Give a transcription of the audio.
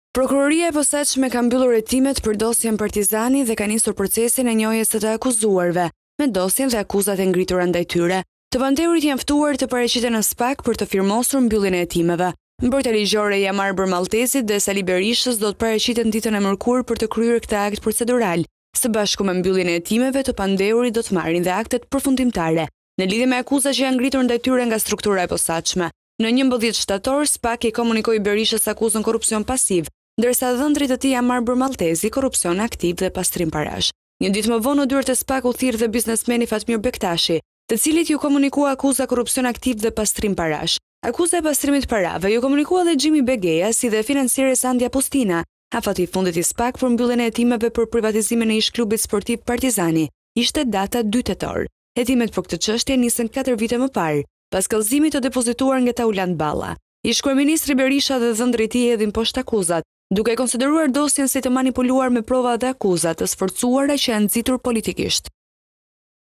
Prokuroria e posaçme ka mbyllur hetimet për dosjen Partizani dhe ka nisur procesin e njohjes së të akuzuarve, me dosjen dhe akuzat e ngritura ndaj tyre. Të pandeurit janë ftuar të paraqiten në SPAK për të firmosur mbylljen e hetimeve. Mbrojtja ligjore e Jamar Maltezit dhe Sali Berishës do të paraqiten ditën e mërkurë për të kryer këtë akt procedural. Së bashku me mbylljen e hetimeve, të pandeurit do të marrin dhe aktet përfundimtare në lidhje me akuzat që janë ngritur ndaj tyre nga struktura e posaçme. Në 11 shtator, SPAK i komunikoi Berishës akuzën korrupsion pasiv, ndërsa dhëndrit të tij Jamar Maltezi korrupsion aktiv dhe pastrim parash. Një ditë më vonë në dyert e SPAK u thirr dhe biznesmeni Fatmir Bektashi, të cilit ju komunikua akuza korrupsion aktiv dhe pastrim parash. Akuza e pastrimit parave ju komunikua dhe Xhimi Begeja, si dhe financiere Sandja Postina. Afati i fundit i SPAK për mbylljen e hetimeve për privatizimin e ish-klubit sportiv Partizani ishte data 2 tetor. Hetimet për këtë çështje nisën 4 vite më parë, pas kallëzimit të depozituar nga Taulant Balla. Ish-kryeministri Berisha dhe dhëndrit i tij hedhin poshtë akuzat, duke konsideruar dosjen si të manipuluar me prova dhe akuzat të sforcuara që janë nxitur politikisht.